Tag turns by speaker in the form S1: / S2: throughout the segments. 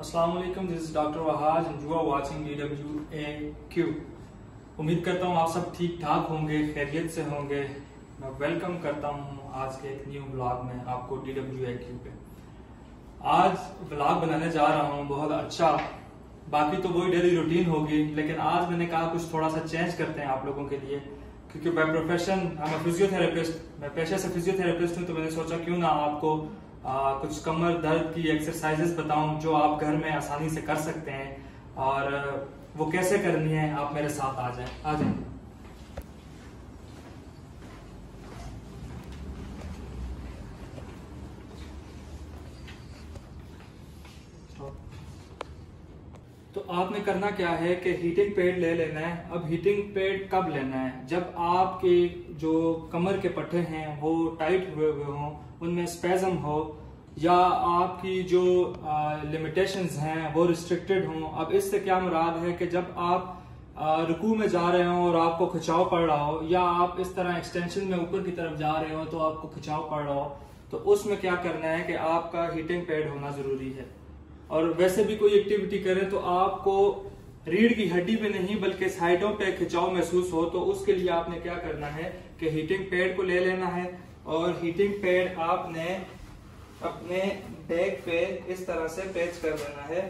S1: अस्सलाम वालेकुम, this is doctor Wahaj and you are watching DWAQ। उम्मीद करता हूँ आप सब ठीक ठाक होंगे, खैरियत से होंगे। मैं वेलकम करता हूँ आज के एक न्यू ब्लॉग में आपको DWAQ पे। आज ब्लॉग बनाने जा रहा हूँ बहुत अच्छा। बाकी तो वही डेली रूटीन होगी, लेकिन आज मैंने कहा कुछ थोड़ा सा चेंज करते हैं आप लोगों के लिए, क्योंकि by profession I am physiotherapist, मैं पेशे से फिजियोथेरेपिस्ट हूँ। तो मैंने सोचा क्यों ना आपको कुछ कमर दर्द की एक्सरसाइजेस बताऊं जो आप घर में आसानी से कर सकते हैं, और वो कैसे करनी है आप मेरे साथ आ जाएं। तो आपने करना क्या है कि हीटिंग पैड ले लेना है। अब हीटिंग पैड कब लेना है? जब आपके जो कमर के पट्टे हैं वो टाइट हुए हुए हों, उनमें स्पेज़म हो, या आपकी जो लिमिटेशंस हैं वो रिस्ट्रिक्टेड हों। अब इससे क्या मुराद है कि जब आप रुकू में जा रहे हो और आपको खिंचाव पड़ रहा हो, या आप इस तरह एक्सटेंशन में ऊपर की तरफ जा रहे हो तो आपको खिंचाव पड़ रहा हो, तो उसमें क्या करना है कि आपका हीटिंग पैड होना जरूरी है। और वैसे भी कोई एक्टिविटी करें तो आपको रीढ़ की हड्डी पे नहीं बल्कि साइडों पे खिंचाव महसूस हो, तो उसके लिए आपने क्या करना है कि हीटिंग पैड को ले लेना है। और हीटिंग पैड आपने अपने बैक पे इस तरह से पेच कर देना है।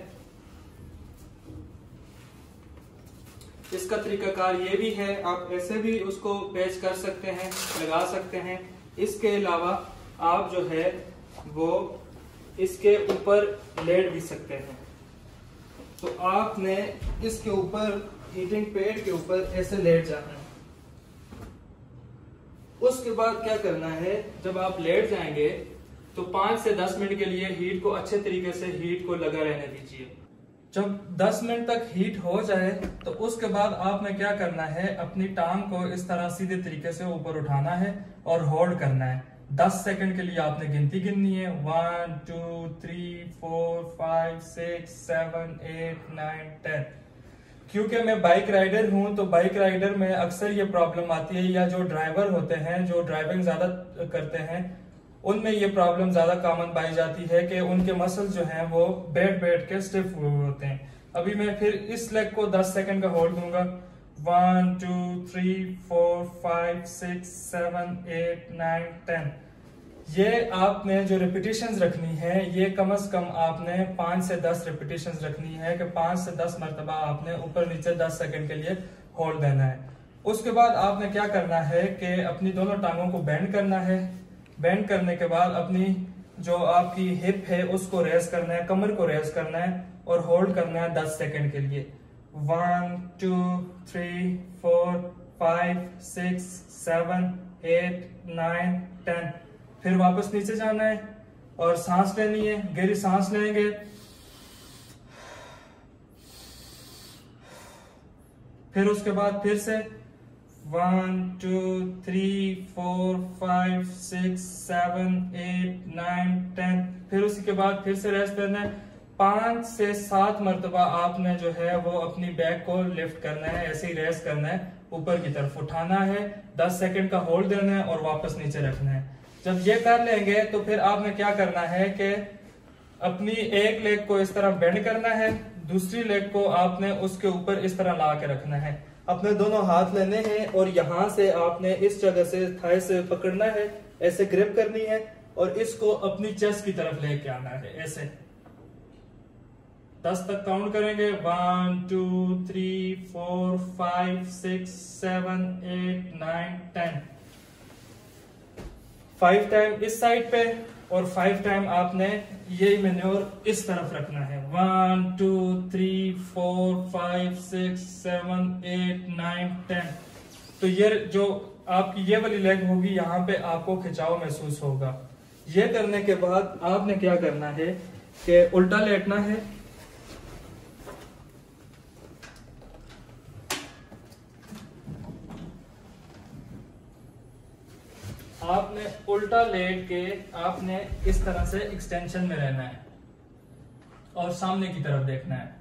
S1: इसका तरीकाकार ये भी है, आप ऐसे भी उसको पेच कर सकते हैं, लगा सकते हैं। इसके अलावा आप जो है वो इसके ऊपर लेट भी सकते हैं। तो आपने इसके ऊपर हीटिंग पैड के ऊपर ऐसे लेट जाना है। उसके बाद क्या करना है, जब आप लेट जाएंगे तो 5 से 10 मिनट के लिए हीट को अच्छे तरीके से हीट को लगा रहने दीजिए। जब 10 मिनट तक हीट हो जाए तो उसके बाद आपने क्या करना है, अपनी टांग को इस तरह सीधे तरीके से ऊपर उठाना है और होल्ड करना है। 10 सेकंड के लिए आपने गिनती गिननी है, 1 2 3 4 5 6 7 8 9 10। क्योंकि मैं बाइक राइडर हूं तो बाइक राइडर में अक्सर ये प्रॉब्लम आती है, या जो ड्राइवर होते हैं जो ड्राइविंग ज्यादा करते हैं उनमें ये प्रॉब्लम ज्यादा कॉमन पाई जाती है कि उनके मसल जो हैं वो बैठ बैठ के स्टिफ हुए होते हैं। अभी मैं फिर इस लेग को 10 सेकंड का होल्ड दूंगा, 1 2 3 4 5 6 7 8 9 10। ये आपने जो रिपीटेशंस रखनी है ये कम से कम आपने 5 से 10 रिपीटेशंस रखनी है, कि 5 से 10 मरतबा आपने ऊपर नीचे 10 सेकंड के लिए होल्ड देना है। उसके बाद आपने क्या करना है कि अपनी दोनों टांगों को बेंड करना है। बेंड करने के बाद अपनी जो आपकी हिप है उसको रेस करना है, कमर को रेस करना है और होल्ड करना है 10 सेकंड के लिए। 1 2 3 4 5 6 7 8 9 10। फिर वापस नीचे जाना है और सांस लेनी है, गहरी सांस लेंगे। फिर उसके बाद फिर से 1 2 3 4 5 6 7 8 9 10। फिर उसी के बाद फिर से रेस्ट करना है। 5 से 7 मरतबा आपने जो है वो अपनी बैक को लिफ्ट करना है, ऐसे ही रेस्ट करना है, ऊपर की तरफ उठाना है, 10 सेकंड का होल्ड देना है और वापस नीचे रखना है। जब ये कर लेंगे तो फिर आपने क्या करना है कि अपनी एक लेग को इस तरह बेंड करना है, दूसरी लेग को आपने उसके ऊपर इस तरह ला के रखना है। अपने दोनों हाथ लेने हैं और यहां से आपने इस जगह से थाई से पकड़ना है, ऐसे ग्रिप करनी है और इसको अपनी चेस्ट की तरफ लेके आना है। ऐसे 10 तक काउंट करेंगे, 1 2 3 4 5 6 7 8 9 10। 5 टाइम इस साइड पे और 5 टाइम आपने ये मैन्योर इस तरफ रखना है। 1 2 3 4 5 6 7 8 9 10। तो ये जो आपकी ये वाली लेग होगी यहाँ पे आपको खिंचाव महसूस होगा। ये करने के बाद आपने क्या करना है कि उल्टा लेटना है। आपने उल्टा लेट के आपने इस तरह से एक्सटेंशन में रहना है और सामने की तरफ देखना है।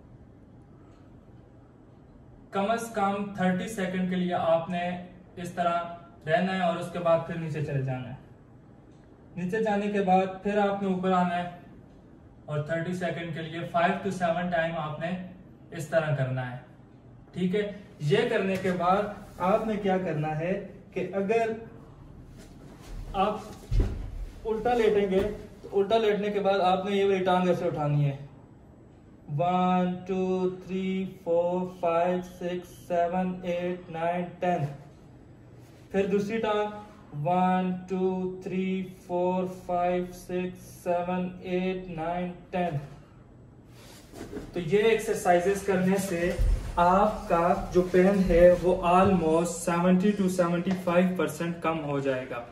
S1: कम से कम 30 सेकंड के लिए आपने इस तरह रहना है और उसके बाद फिर नीचे चले जाना है। नीचे जाने के बाद फिर आपने ऊपर आना है और 30 सेकंड के लिए 5 to 7 टाइम आपने इस तरह करना है। ठीक है, ये करने के बाद आपने क्या करना है कि अगर आप उल्टा लेटेंगे तो उल्टा लेटने के बाद आपने ये वाली टांग ऐसे उठानी है। 1 2 3 4 5 6 7 8 9 10। फिर दूसरी टांग 1 2 3 4 5 6 7 8 9 10। तो ये एक्सरसाइजेस करने से आपका जो पेन है वो ऑलमोस्ट 70 to 75% कम हो जाएगा।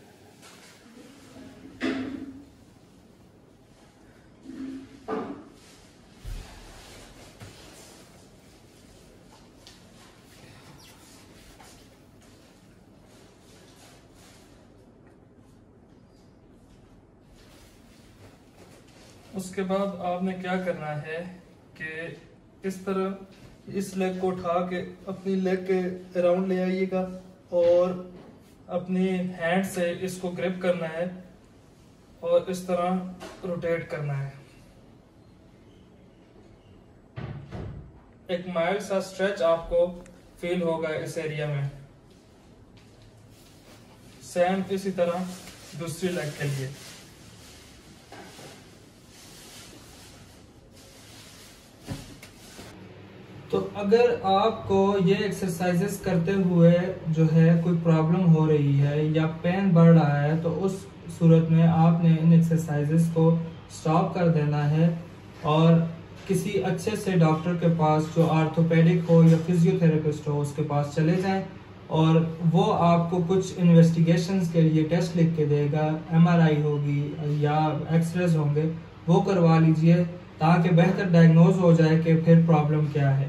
S1: उसके बाद आपने क्या करना है कि इस तरह इस लेग को उठा के अपनी लेग के अराउंड ले आइएगा और अपनी हैंड से इसको ग्रिप करना है और इस तरह रोटेट करना है। एक माइल्ड सा स्ट्रेच आपको फील होगा इस एरिया में। सेम इसी तरह दूसरी लेग के लिए। तो अगर आपको ये एक्सरसाइजेस करते हुए जो है कोई प्रॉब्लम हो रही है या पेन बढ़ रहा है तो उस सूरत में आपने इन एक्सरसाइजेस को स्टॉप कर देना है और किसी अच्छे से डॉक्टर के पास जो आर्थोपेडिक हो या फिजियोथेरेपिस्ट हो उसके पास चले जाएं और वो आपको कुछ इन्वेस्टिगेशंस के लिए टेस्ट लिख के देगा। MRI होगी या एक्सरेज होंगे, वो करवा लीजिए ताकि बेहतर डायग्नोज हो जाए कि फिर प्रॉब्लम क्या है।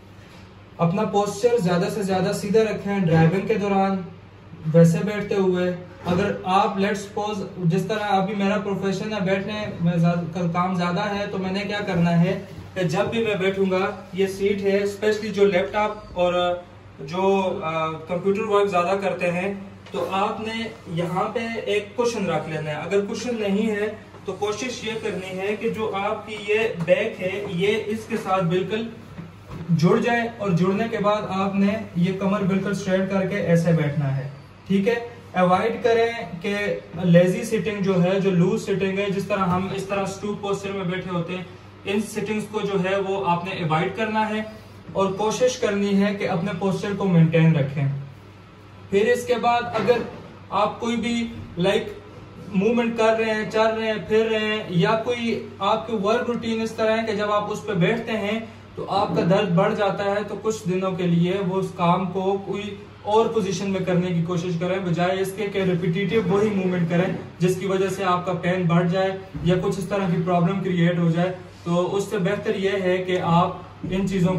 S1: अपना पोस्चर ज्यादा से ज्यादा सीधा रखें ड्राइविंग के दौरान, वैसे बैठते हुए। अगर आप लेट्स सपोज जिस तरह अभी मेरा प्रोफेशन है बैठने में काम ज्यादा है तो मैंने क्या करना है कि जब भी मैं बैठूंगा ये सीट है, स्पेशली जो लैपटॉप और जो कंप्यूटर वर्क ज्यादा करते हैं तो आपने यहाँ पे एक कुशन रख लेना है। अगर कुशन नहीं है तो कोशिश ये करनी है कि जो आपकी ये बैक है ये इसके साथ बिल्कुल जुड़ जाए और जुड़ने के बाद आपने ये कमर बिल्कुल स्ट्रेट करके ऐसे बैठना है। ठीक है, अवॉइड करें कि लेजी सिटिंग जो है, जो लूज सिटिंग है, जिस तरह हम इस तरह स्टूप पोस्चर में बैठे होते हैं, इन सिटिंग्स को जो है वो आपने अवॉइड करना है और कोशिश करनी है कि अपने पोस्चर को मेंटेन रखें। फिर इसके बाद अगर आप कोई भी मूवमेंट कर रहे हैं, चल रहे हैं, फिर रहे हैं या कोई आपके वर्क रूटीन इस तरह है कि जब आप उस पर बैठते हैं तो आपका दर्द बढ़ जाता है तो कुछ दिनों के लिए वो उस काम को कोई और पोजीशन में करने की कोशिश करें बजाय इसके कि रिपीटेटिव वही मूवमेंट करें जिसकी वजह से आपका पेन बढ़ जाए या कुछ इस तरह की प्रॉब्लम क्रिएट हो जाए। तो उससे बेहतर यह है कि आप इन चीजों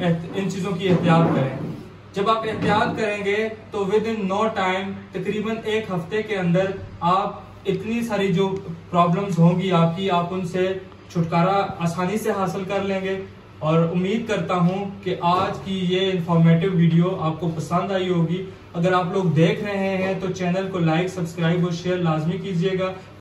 S1: की एहतियात करें। जब आप एहतियात करेंगे तो विद इन नो टाइम, तकरीबन 1 हफ्ते के अंदर आप इतनी सारी जो प्रॉब्लम्स होंगी आपकी, आप उनसे छुटकारा आसानी से हासिल कर लेंगे। और उम्मीद करता हूं कि आज की ये इंफॉर्मेटिव वीडियो आपको पसंद आई होगी। अगर आप लोग देख रहे हैं तो चैनल को लाइक, सब्सक्राइब और शेयर लाजमी कीजिएगा।